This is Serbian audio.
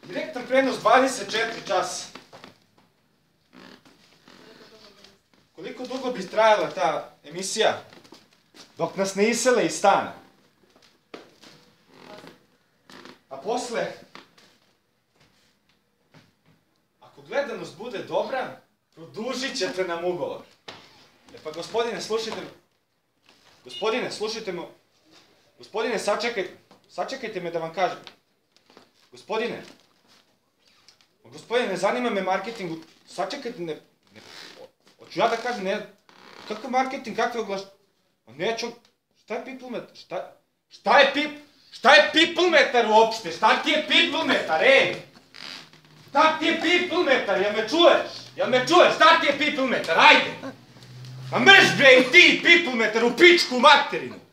Direktan prenos 24 časa. Koliko dugo bi trajala ta emisija? Dok nas ne isele iz stana. A posle, ako gledanost bude dobra, produžit ćete nam ugovor. E pa gospodine, slušajte me. Gospodine, slušajte me. Gospodine, sačekajte me da vam kažem. Gospodine, ne zanima me marketing, sačekajte me. Hoću ja da kažem, ne, kakav marketing, kakve oglašenje? Neću, šta je People-metar? Šta je People-metar uopšte? Šta ti je People-metar, ej? Šta ti je People-metar, jel me čuješ? Jel me čuješ, šta ti je People-metar, ajde? A mrš bre i ti People-metar u pičku materinu!